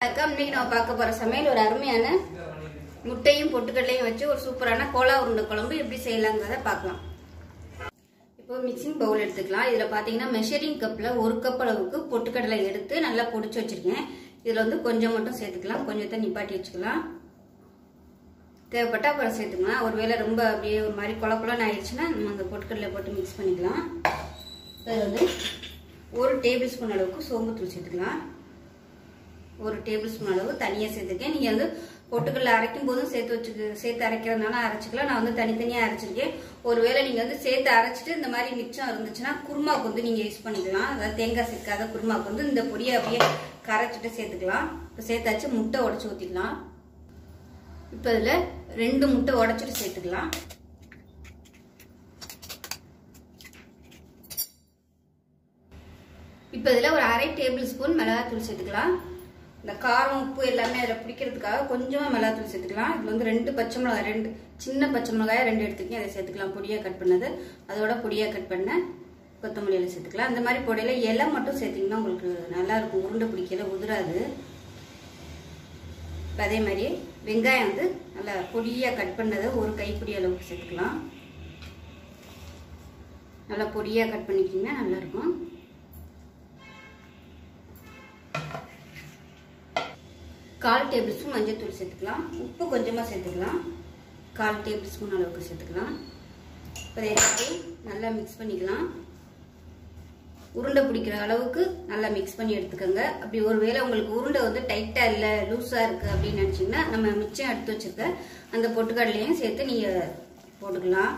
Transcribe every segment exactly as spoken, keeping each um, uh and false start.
இன்னைக்கு நம்ம பார்க்க போற சமையல் ஒரு அருமையான முட்டையும் பொட்டுக்கடலையும் வச்சு ஒரு சூப்பரான கோலா உருண்டை குழம்பு எப்படி செய்யலாங்கிறத பார்க்கலாம். இப்போ மிக்சிங் பவுல் எடுத்துக்கலாம். இதுல பாத்தீங்கன்னா மெஷரிங் கப்ல ஒரு கப் அளவுக்கு பொட்டுக்கடலை எடுத்து நல்லா பொடிச்சு வச்சிருக்கேன். இதுல வந்து கொஞ்சம் மட்டும் சேர்த்துக்கலாம், கொஞ்சத்தை நிப்பாட்டி வச்சுக்கலாம். தேவைப்பட்டா அப்புறம் சேர்த்துக்கலாம். ஒருவேளை ரொம்ப அப்படியே ஒரு மாதிரி கொல கொலன்னு ஆயிடுச்சுன்னா நம்ம அந்த பொட்டுக்கடலை போட்டு மிக்ஸ் பண்ணிக்கலாம். இது வந்து ஒரு டேபிள் ஸ்பூன் அளவுக்கு சோம்புத்தூள் சேர்த்துக்கலாம். ஒரு டேபிள் ஸ்பூன் அளவு தனியா சேர்த்துருக்கேன். நீங்க வந்து பொட்டுக்கடலை அரைக்கும் போதும் சேர்த்து வச்சு சேர்த்து அரைக்கிறதுனால அரைச்சிக்கலாம். நான் வந்து தனித்தனியா அரைச்சிருக்கேன். ஒருவேளை நீங்க வந்து சேர்த்து அரைச்சிட்டு இந்த மாதிரி மிச்சம் இருந்துச்சுன்னா குருமாவுக்கு வந்து நீங்க யூஸ் பண்ணிக்கலாம். அதாவது தேங்காய் சேர்க்காத குருமாவுக்கு வந்து இந்த பொடியை அப்படியே கரைச்சிட்டு சேர்த்துக்கலாம். இப்போ சேர்த்தாச்சு முட்டை உடைச்சு ஊற்றிக்கலாம். இப்போ இதுல ரெண்டு முட்டை உடைச்சிட்டு சேர்த்துக்கலாம். இப்போ இதுல ஒரு அரை டேபிள் ஸ்பூன் மிளகாத்தூள் சேர்த்துக்கலாம். இந்த காரம் உப்பு எல்லாமே அதில் பிடிக்கிறதுக்காக கொஞ்சமாக மிளகாத்தூள் சேர்த்துக்கலாம். இது வந்து ரெண்டு பச்சை மிளகாய், ரெண்டு சின்ன பச்சை மிளகாய் ரெண்டு எடுத்துக்கேன், அதை சேர்த்துக்கலாம். பொடியாக கட் பண்ணது அதோட பொடியாக கட் பண்ண கொத்தமல்லி இலை சேர்த்துக்கலாம். இந்த மாதிரி பொடியில இலை மட்டும் சேர்த்திங்கன்னா உங்களுக்கு நல்லா இருக்கும், உருண்டை பிடிக்கல உதிராது. அதே மாதிரி வெங்காயம் வந்து நல்லா பொடியாக கட் பண்ணதை ஒரு கைப்பிடி அளவுக்கு சேர்த்துக்கலாம். நல்லா பொடியாக கட் பண்ணிக்கிட்டிங்கன்னா நல்லாயிருக்கும். கால் டேபிள் ஸ்பூன் மஞ்சள் தூள் சேர்த்துக்கலாம். உப்பு கொஞ்சமாக சேர்த்துக்கலாம். கால் டேபிள் ஸ்பூன் அளவுக்கு சேர்த்துக்கலாம். இப்போ எல்லாத்தையும் நல்லா மிக்ஸ் பண்ணிக்கலாம். உருண்டை பிடிக்கிற அளவுக்கு நல்லா மிக்ஸ் பண்ணி எடுத்துக்கோங்க. அப்படி ஒருவேளை உங்களுக்கு உருண்டை வந்து டைட்டாக இல்லை லூஸாக இருக்குது அப்படின்னு நினச்சிங்கன்னா நம்ம மிச்சம் எடுத்து வச்சுருக்க அந்த பொட்டுக்கடலையும் சேர்த்து நீங்கள் போட்டுக்கலாம்.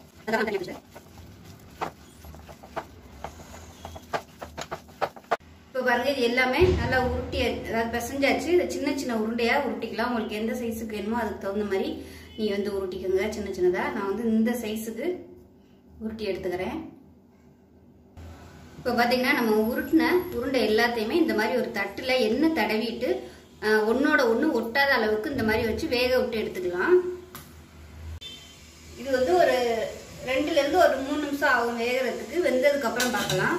இப்போ பாருங்க, இது எல்லாமே நல்லா உருட்டி அதாவது பிசைஞ்சாச்சு. இதை சின்ன சின்ன உருண்டையா உருட்டிக்கலாம். உங்களுக்கு எந்த சைஸுக்கு வேணுமோ அதுக்கு தகுந்த மாதிரி நீ வந்து உருட்டிக்கோங்க சின்ன சின்னதா. நான் வந்து இந்த சைஸுக்கு உருட்டி எடுத்துக்கிறேன். இப்போ பார்த்தீங்கன்னா நம்ம உருட்டின உருண்டை எல்லாத்தையுமே இந்த மாதிரி ஒரு தட்டுல எண்ணெய் தடவிட்டு ஒன்னோட ஒன்று ஒட்டாத அளவுக்கு இந்த மாதிரி வச்சு வேக விட்டு எடுத்துக்கலாம். இது வந்து ஒரு ரெண்டுல இருந்து ஒரு மூணு நிமிஷம் ஆகும் வேகிறதுக்கு. வெந்ததுக்கு அப்புறம் பார்க்கலாம்.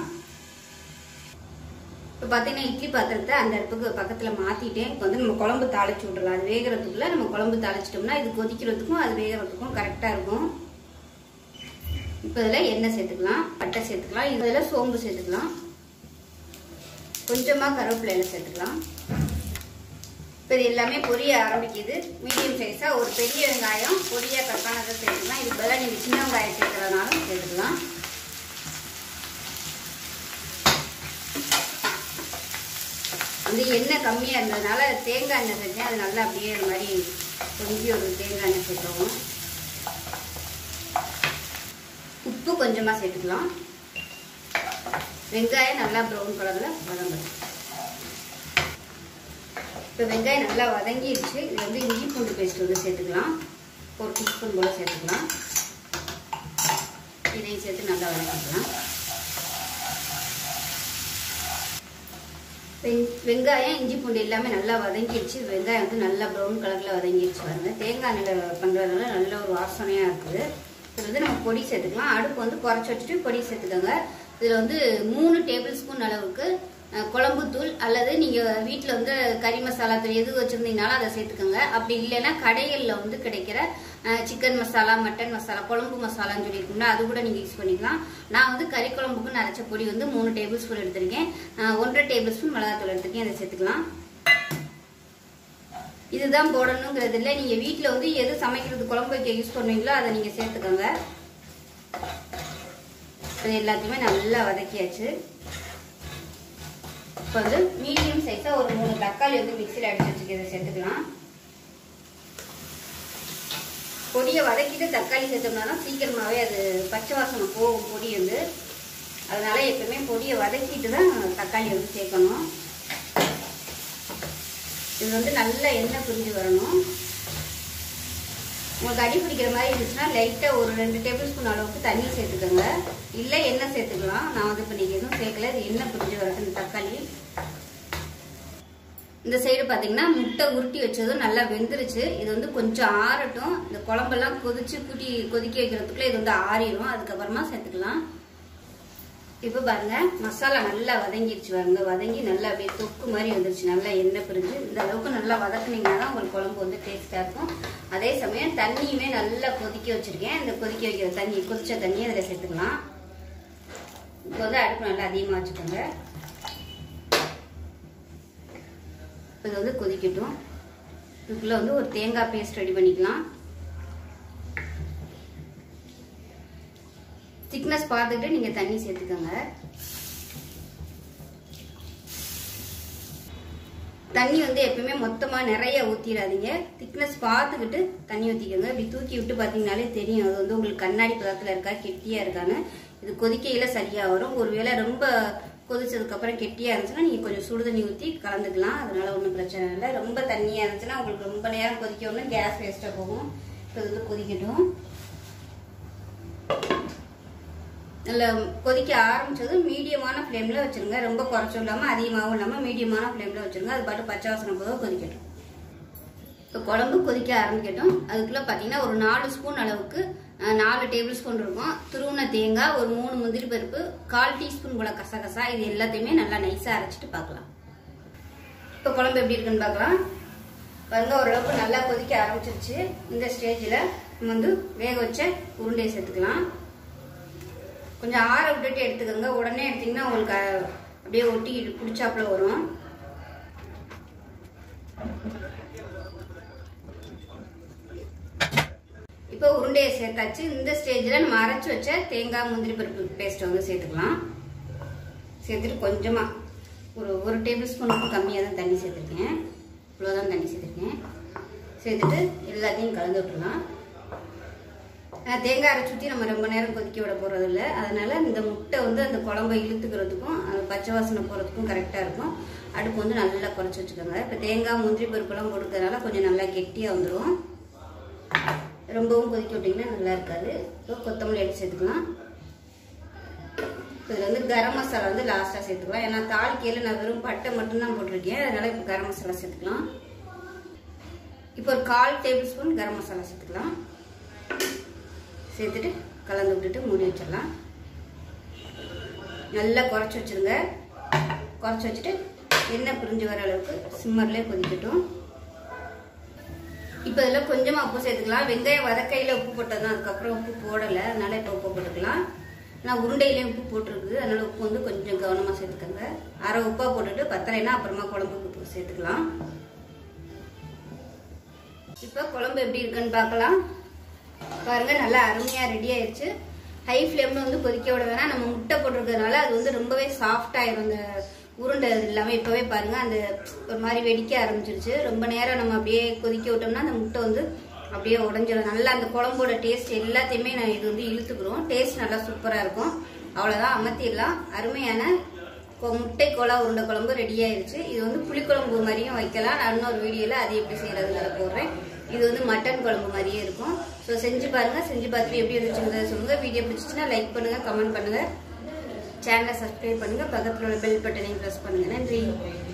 இப்போ பார்த்தீங்கன்னா இட்லி பாத்திரத்தை அந்த அடுப்புக்கு பக்கத்தில் மாற்றிட்டேன். இப்போ வந்து நம்ம குழம்பு தாளிச்சு விட்றலாம். அது வேகிறதுக்குள்ள நம்ம குழம்பு தாளிச்சிட்டோம்னா இது கொதிக்கிறதுக்கும் அது வேகிறதுக்கும் கரெக்டாக இருக்கும். இப்போ இதில் எண்ணெய் சேர்த்துக்கலாம், பட்டை சேர்த்துக்கலாம், இதில் சோம்பு சேர்த்துக்கலாம், கொஞ்சமாக கருவேப்பிலை சேர்த்துக்கலாம். இப்போ இது எல்லாமே பொரிய ஆரம்பிக்குது. மீடியம் சைஸாக ஒரு பெரிய வெங்காயம் பொரியாக கட்டானதை சேர்த்துக்கலாம். இது பதிலாக நீங்கள் சின்ன வெங்காயம் சேர்க்குறதுனாலும் சேர்த்துக்கலாம். வந்து எண்ணெய் கம்மியாக இருந்ததுனால தேங்காய் எண்ணெய் செஞ்சேன். அது நல்லா அப்படியே இது மாதிரி கொஞ்சம் ஒரு தேங்காய் எண்ணெய் சேர்த்துருவோம். உப்பு கொஞ்சமாக சேர்த்துக்கலாம். வெங்காயம் நல்லா ப்ரௌன் கலரில் வதங்கணும். இப்போ வெங்காயம் நல்லா வதங்கிடுச்சு. இது வந்து இஞ்சி பூண்டு பேஸ்ட் வந்து சேர்த்துக்கலாம். ஒரு டீஸ்பூன் போல் சேர்த்துக்கலாம். இதையும் சேர்த்து நல்லா வதக்கிக்கலாம். வெங்காயம் இஞ்சி பூண்டு எல்லாமே நல்லா வதங்கிடுச்சு. வெங்காயம் வந்து நல்லா ப்ரௌன் கலரில் வதங்கிடுச்சு. பாருங்க, தேங்காய் எண்ணெயில் பண்ணுறதுனால நல்ல ஒரு வாசனையாக இருக்குது. இது வந்து நம்ம பொடி சேர்த்துக்கலாம். அடுப்பு வந்து குறைச்சி வச்சுட்டு பொடி சேர்த்துக்கோங்க. இதில் வந்து மூணு டேபிள் ஸ்பூன் அளவுக்கு குழம்பு தூள் அல்லது நீங்கள் வீட்டில் வந்து கறி மசாலா தூள் எது வச்சுருந்தீங்கனாலும் அதை சேர்த்துக்கோங்க. அப்படி இல்லைன்னா கடைகளில் வந்து கிடைக்கிற சிக்கன் மசாலா, மட்டன் மசாலா, குழம்பு மசாலான்னு சொல்லியிருக்கோம்னா அது கூட நீங்கள் யூஸ் பண்ணிக்கலாம். நான் வந்து கறி குழம்புக்கு நரைச்ச பொடி வந்து மூணு டேபிள் ஸ்பூன் எடுத்திருக்கேன். ஒன்றரை டேபிள் ஸ்பூன் மிளகாத்தூள் எடுத்திருக்கேன். அதை சேர்த்துக்கலாம். இதுதான் போடணுங்கிறது இல்லை. நீங்கள் வீட்டில் வந்து எது சமைக்கிறது குழம்பு வைக்க யூஸ் பண்ணுவீங்களோ அதை நீங்கள் சேர்த்துக்கோங்க. இது எல்லாத்தையுமே நல்லா வதக்கியாச்சு. இப்போ வந்து மீடியம் சைஸாக ஒரு மூணு தக்காளி வந்து மிக்சியில் அடிச்சு வச்சுக்கிறத சேர்த்துக்கலாம். பொடியை வதக்கிட்டு தக்காளி சேர்த்தோம்னா தான் சீக்கிரமாகவே அது பச்சை வாசனை போகும் பொடி வந்து. அதனால எப்பவுமே பொடியை வதக்கிட்டு தான் தக்காளி வந்து சேர்க்கணும். இது வந்து நல்லா எண்ணெய் பிரிஞ்சு வரணும். உங்களுக்கு அடி பிடிக்கிற மாதிரி இருந்துச்சுன்னா லைட்டாக ஒரு ரெண்டு டேபிள் ஸ்பூன் அளவுக்கு தண்ணி சேர்த்துக்கோங்க. இல்லை எண்ணெய் சேர்த்துக்கலாம். நான் வந்து இப்போ நீங்கள் எதுவும் சேர்க்கல. இது எண்ணெய் பிரிஞ்சு வரது இந்த தக்காளி. இந்த சைடு பார்த்தீங்கன்னா முட்டை உருட்டி வச்சதும் நல்லா வெந்துருச்சு. இது வந்து கொஞ்சம் ஆறட்டும். இந்த குழம்பெல்லாம் கொதிச்சு கூட்டி கொதிக்க வைக்கிறதுக்குள்ள இது வந்து ஆறிடும். அதுக்கப்புறமா சேர்த்துக்கலாம். இப்போ பாருங்க மசாலா நல்லா வதங்கிடுச்சு பாருங்க. வதங்கி நல்லா அப்படியே தொக்கு மாதிரி வந்துருச்சு. நல்லா எண்ணெய் பிரிஞ்சு இந்த அளவுக்கு நல்லா வதக்குனீங்கன்னா தான் உங்களுக்கு குழம்பு வந்து டேஸ்ட்டாக இருக்கும். அதே சமயம் தண்ணியுமே நல்லா கொதிக்க வச்சுருக்கேன். இந்த கொதிக்க வைக்கிற தண்ணி கொதிச்ச தண்ணியை அதில் சேர்த்துக்கலாம். இப்போ வந்து அடுப்பு நல்லா அதிகமாக வச்சுக்கோங்க. இது வந்து கொதிக்கட்டும். இதுக்குள்ளே வந்து ஒரு தேங்காய் பேஸ்ட் ரெடி பண்ணிக்கலாம். திக்னஸ் பார்த்துட்டு நீங்கள் தண்ணி சேர்த்துக்கோங்க. தண்ணி வந்து எப்பவுமே மொத்தமாக நிறைய ஊற்றிடாதீங்க. திக்னஸ் பார்த்துக்கிட்டு தண்ணி ஊற்றிக்கோங்க. இப்படி தூக்கி விட்டு பார்த்தீங்கனாலே தெரியும் அது வந்து உங்களுக்கு கண்ணாடி பதத்தில் இருக்கா கெட்டியாக இருக்கான்னு. இது கொதிக்கையில் சரியாக வரும். ஒருவேளை ரொம்ப கொதிச்சதுக்கப்புறம் கெட்டியாக இருந்துச்சுன்னா நீங்கள் கொஞ்சம் சுடு தண்ணி ஊற்றி கலந்துக்கலாம். அதனால ஒன்றும் பிரச்சனை இல்லை. ரொம்ப தண்ணியாக இருந்துச்சுன்னா உங்களுக்கு ரொம்ப நேரம் கொதிக்க ஒன்று கேஸ் வேஸ்ட்டாக போகும். இப்போ இது வந்து கொதிக்கட்டும். நல்லா கொதிக்க ஆரம்பிச்சது மீடியமான ஃப்ளேமில் வச்சுருங்க. ரொம்ப குறைச்சும் இல்லாமல் அதிகமாகவும் இல்லாமல் மீடியமான ஃப்ளேமில் வச்சுருங்க. அது பாட்டு பச்சை வாசனை போதும் கொதிக்கட்டும். இப்போ குழம்பு கொதிக்க ஆரம்பிக்கட்டும். அதுக்குள்ளே பார்த்தீங்கன்னா ஒரு நாலு ஸ்பூன் அளவுக்கு நாலு டேபிள் ஸ்பூன் இருக்கும் துருவன தேங்காய், ஒரு மூணு முந்திரி பருப்பு, கால் டீஸ்பூன் போல கசகசா, இது எல்லாத்தையுமே நல்லா நைஸாக அரைச்சிட்டு பார்க்கலாம். இப்போ குழம்பு எப்படி இருக்குன்னு பார்க்கலாம். பாருங்க ஓரளவுக்கு நல்லா கொதிக்க ஆரம்பிச்சிருச்சு. இந்த ஸ்டேஜில் நம்ம வந்து வேக வச்ச உருண்டையை சேர்த்துக்கலாம். கொஞ்சம் ஆற விட்டுட்டு எடுத்துக்கோங்க. உடனே எடுத்தீங்கன்னா உங்களுக்கு அப்படியே ஒட்டி பிடிச்சாப்புல வரும். இப்போ உருண்டையை சேர்த்தாச்சு. இந்த ஸ்டேஜில் நம்ம அரைச்சி வச்ச தேங்காய் முந்திரி பருப்பு பேஸ்ட்டை வந்து சேர்த்துக்கலாம். சேர்த்துட்டு கொஞ்சமாக ஒரு ஒரு டேபிள் ஸ்பூனுக்கு கம்மியாக தான் தண்ணி சேர்த்துருக்கேன். இவ்வளோதான் தண்ணி சேர்த்துருக்கேன். சேர்த்துட்டு எல்லாத்தையும் கலந்து விட்டுலாம். தேங்காய் அரைச்சி ஊற்றி நம்ம ரொம்ப நேரம் கொதிக்க விட போகிறது இல்லை. அதனால் இந்த முட்டை வந்து அந்த குழம்பை இழுத்துக்கிறதுக்கும் பச்சை வாசனை போகிறதுக்கும் கரெக்டாக இருக்கும். அடுப்பு வந்து நல்லா குறைச்சி வச்சுக்கோங்க. இப்போ தேங்காய் முந்திரி பருப்புலாம் போட்டுக்கிறதுனால கொஞ்சம் நல்லா கெட்டியாக வந்துடும். ரொம்பவும் கொதிக்க விட்டிங்கன்னா நல்லா இருக்காது. இப்போ கொத்தமல்லி எடுத்து சேர்த்துக்கலாம். இதில் வந்து கரம் மசாலா வந்து லாஸ்ட்டாக சேர்த்துக்கலாம். ஏன்னா தாளிக்கையில் நான் வெறும் பட்டை மட்டும்தான் போட்டிருக்கேன். அதனால் இப்போ கரம் மசாலா சேர்த்துக்கலாம். இப்போ ஒரு கால் டேபிள் ஸ்பூன் கரம் மசாலா சேர்த்துக்கலாம். சேர்த்துட்டு கலந்து விட்டுட்டு மூடி வச்சிடலாம். நல்லா குறைச்சி வச்சுருங்க. குறைச்சி வச்சுட்டு எண்ணெய் பிரிஞ்சு வர அளவுக்கு சிம்மர்லேயே கொதிக்கட்டும். இப்போ இதில் கொஞ்சமாக உப்பு சேர்த்துக்கலாம். வெங்காயம் வதக்கையில் உப்பு போட்டது தான், அதுக்கப்புறம் உப்பு போடலை. அதனால் இப்போ உப்பு போட்டுக்கலாம். நான் உருண்டையிலேயும் உப்பு போட்டிருக்கு. அதனால் உப்பு வந்து கொஞ்சம் கவனமாக சேர்த்துக்கோங்க. அரை உப்பாக போட்டுட்டு பத்தலைன்னா அப்புறமா குழம்புக்கு உப்பு சேர்த்துக்கலாம். இப்போ குழம்பு எப்படி இருக்குன்னு பார்க்கலாம். பாருங்க நல்லா அருமையாக ரெடி ஆயிடுச்சு. ஹை ஃப்ளேமில் வந்து கொதிக்க விட வேணாம். நம்ம முட்டை போட்டிருக்கிறதுனால அது வந்து ரொம்பவே சாஃப்ட் ஆயிடும். அந்த உருண்டை இல்லாமல் இப்போவே பாருங்க அந்த ஒரு மாதிரி வெடிக்க ஆரம்பிச்சிருச்சு. ரொம்ப நேரம் நம்ம அப்படியே கொதிக்க விட்டோம்னா அந்த முட்டை வந்து அப்படியே உடஞ்சிடும். நல்லா அந்த குழம்போட டேஸ்ட் எல்லாத்தையுமே நான் இது வந்து இழுத்துக்கிறோம். டேஸ்ட் நல்லா சூப்பராக இருக்கும். அவ்வளோதான், அமர்த்திடலாம். அருமையான முட்டை கோலா உருண்டை குழம்பு ரெடி ஆயிடுச்சு. இது வந்து புளிக்குழம்பு மாதிரியும் வைக்கலாம். நான் இன்னொரு வீடியோவில் அது எப்படி செய்யறதுனால போடுறேன். இது வந்து மட்டன் குழம்பு மாதிரியே இருக்கும். ஸோ செஞ்சு பாருங்க. செஞ்சு பார்த்துட்டு எப்படி இருந்துச்சுங்கிறத சொல்லுங்க. வீடியோ பிடிச்சிச்சுன்னா லைக் பண்ணுங்க, கமெண்ட் பண்ணுங்க, சேனலை சப்ஸ்கிரைப் பண்ணுங்க, பக்கத்தில் உள்ள பெல் பட்டனையும் ப்ரெஸ் பண்ணுங்க. நன்றி.